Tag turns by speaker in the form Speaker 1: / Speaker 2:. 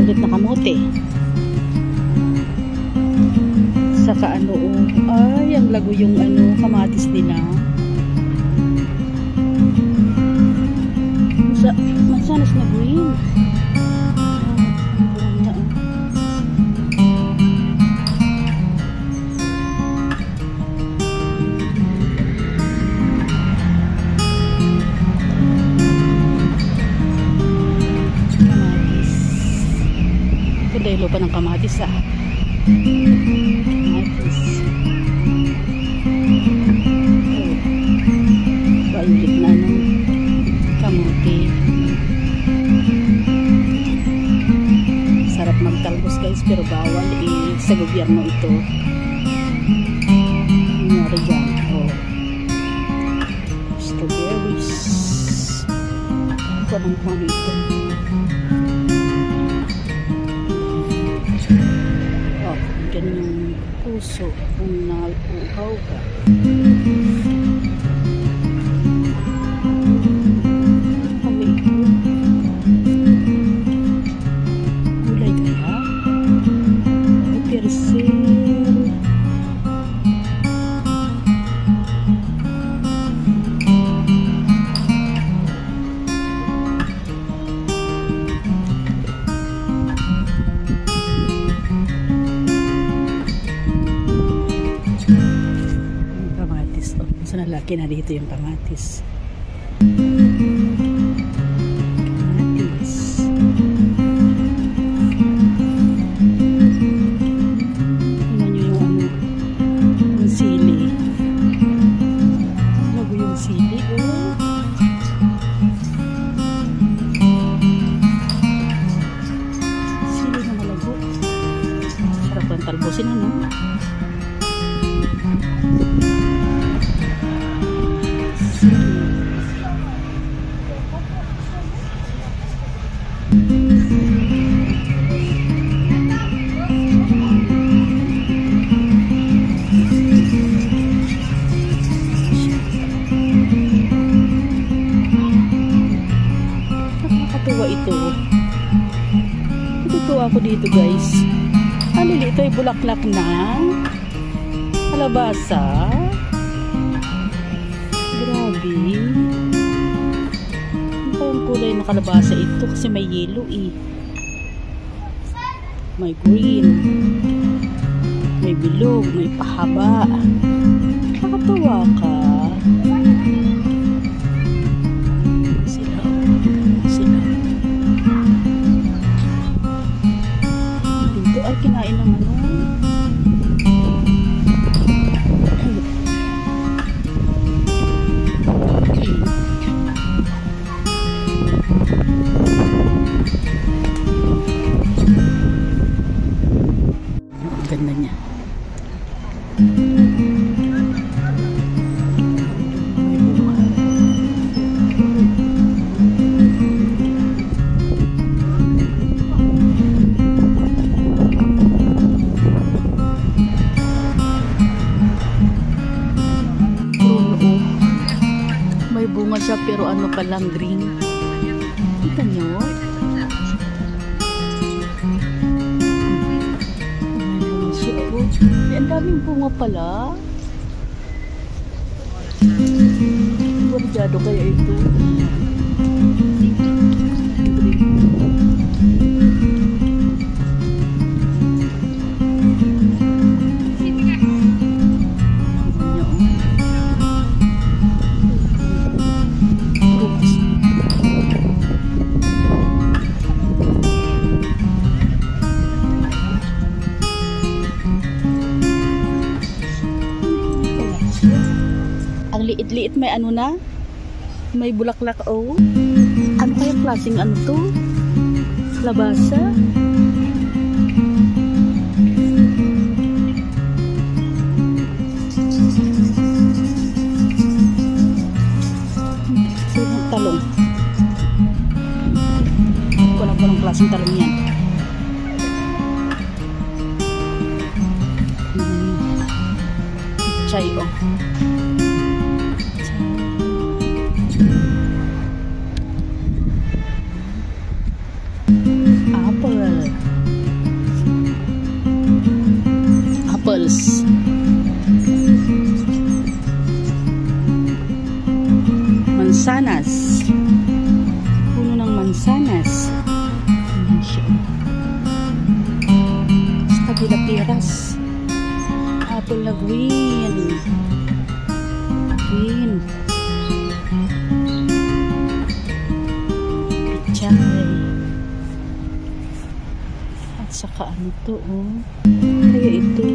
Speaker 1: violet na kamote. Saka ano, ay, ang lago yung ano, kamatis nila. Mansanas na green. Dahil pa ng kamatis kamatis violet na ng kamote. Sarap magtalbos guys, pero bawal sa gobyerno ito. Nangyari dyan, strawberries. Ito ang kung ito. Yung puso kung nauuhaw ka. Ano ito? Gulay kaya? O persil? So, nalaki na dito yung kamatis. Kamatis. Tingnan nyo yung ano, yung sili. Lago yung sili. Sili na malago. Sarap ang talbosin, ano? Nakakatuwa ito. Natutuwa ako dito guys. Alili, ito ay bulaklak ng kalabasa. Grabe. Ano kayang kulay na kalabasa ito? Kasi may yellow may green, may bilog, may pahaba. Nakakatuwa ka. Sila. Dito ay kinain ng ano. Ganda niya. May bunga siya pero ano pa lang, green. Kita nyo? Ang daming bunga pala. Guardado kaya ito. Ang liit-liit, may ano na? May bulaklak, oh. Ano kaya klaseng ano to? Labasa? Talong. Walang klaseng talong yan. Chay, oh. Apple. peras. Apple na green. Green. Pichay. At saka ano to, oh. Kaya ito.